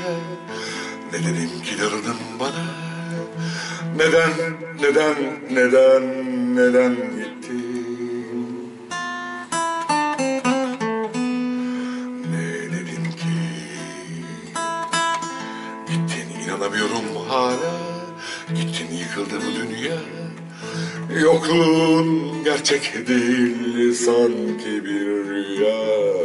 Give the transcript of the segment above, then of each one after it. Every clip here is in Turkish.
Ne dedim ki darılın bana? Neden, neden, neden, neden gittin? Ne dedim ki? Gittin, inanamıyorum hala. Gittin, yıkıldı bu dünya. Yokluğun gerçek değil, sanki bir rüya.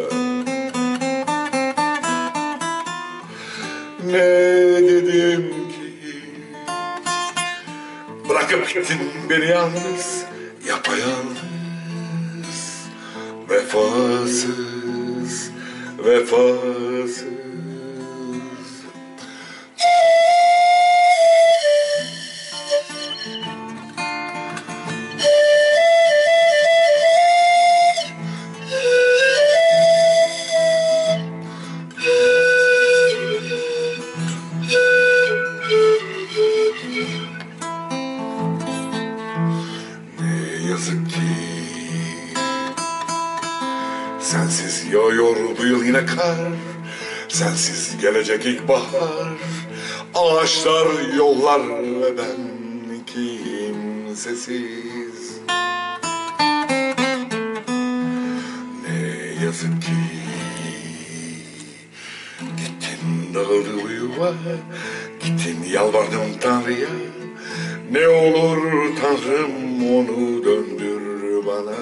Ne dedim ki? Bırakıp gittin beni yalnız, yapayalnız. Vefasız, vefasız. Ne yazık ki sensiz yağıyor bu yıl yine kar. Sensiz gelecek ilkbahar. Ağaçlar, yollar ve ben kimsesiz. Ne yazık ki gittin, dağıldı bu yuva. Gittin, yalvardım Tanrı'ya. Ne olur Tanrım, onu döndür bana.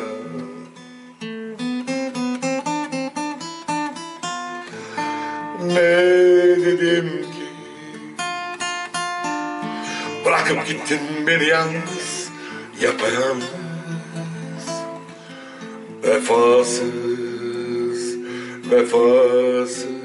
Ne dedim ki? Bırakıp gittin beni yalnız, yapayalnız. Vefasız, vefasız.